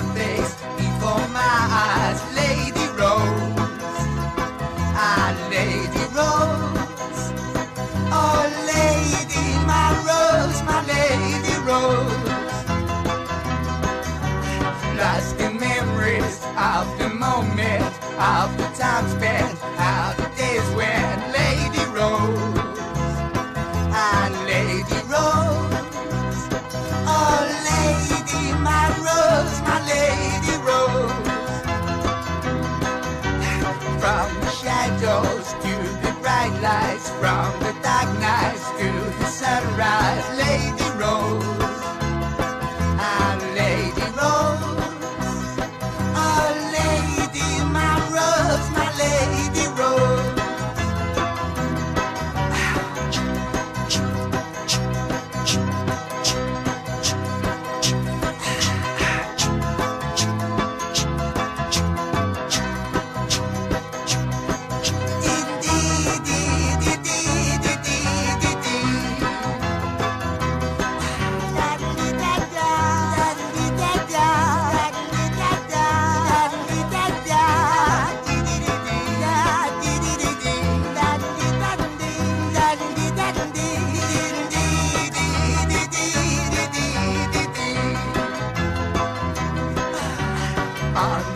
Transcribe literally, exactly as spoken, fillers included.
face before my eyes. Lady Rose, ah, Lady Rose. Oh, lady, my rose, my Lady Rose. Lost in memories of the moment, of the time spent, how the days went. Lady Rose, ah, Lady Rose. Oh, lady, my rose, my Lady Rose. From the shadows to the bright lights, from the dark nights to the sunrise. Lady Rose, ah, Lady Rose. Oh, lady, my rose, my Lady Rose. On